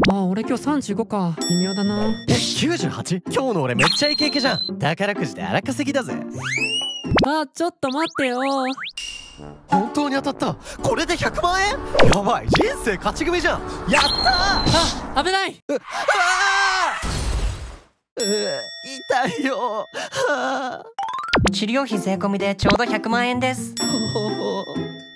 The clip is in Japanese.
あ、俺今日35か。微妙だな。 98？ 今日の俺めっちゃイケイケじゃん。宝くじで荒稼ぎだぜ。 あ、ちょっと待ってよ。 本当に当たった。これで100万円？やばい、人生勝ち組じゃん。やったー。 あ、危ない。 痛いよ。 治療費税込みでちょうど100万円です。 ほほほ。